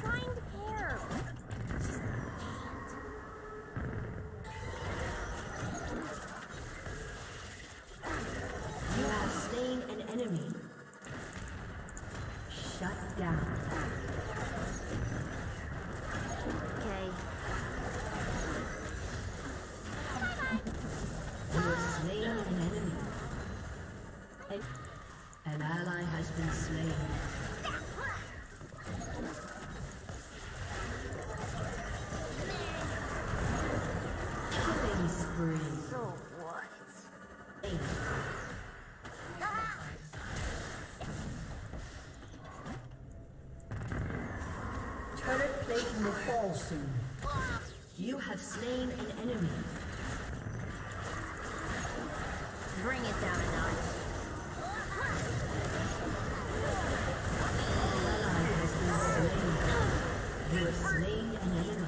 trying to care. You have slain an enemy. Shut down. Okay. You have slain an enemy. An ally has been slain. Killing spree. So what? Turret plate will fall soon. You have slain an enemy. Bring it down a notch. You have slain an enemy.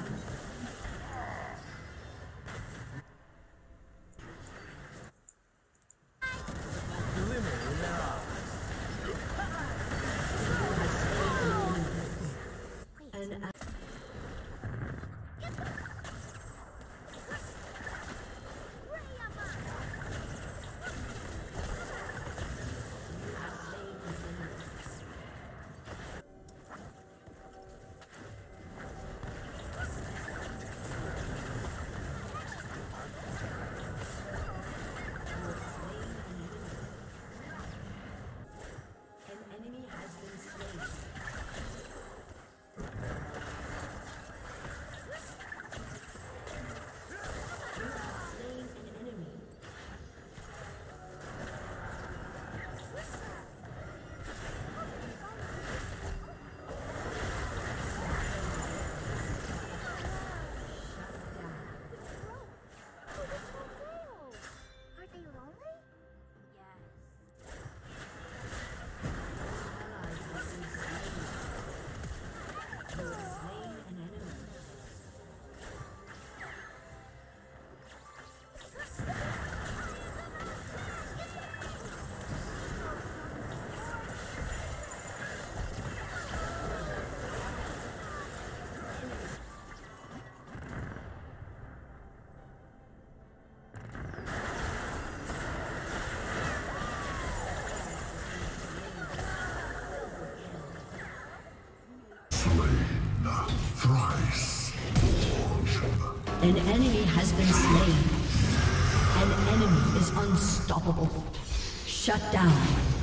An enemy has been slain. An enemy is unstoppable. Shut down.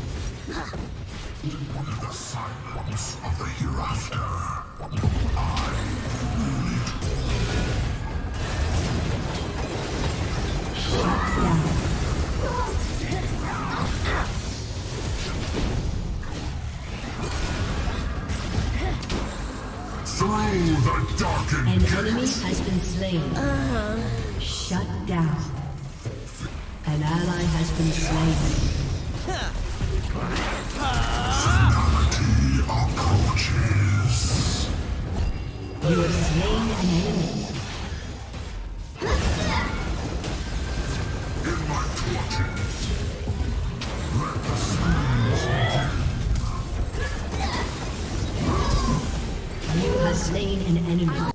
The silence of the hereafter. Shut down. Through the darkened An enemy has been slain. Shut down. An ally has been slain. finality approaches. You have slain an enemy. In my clutches, let the sands begin. You have slain an enemy.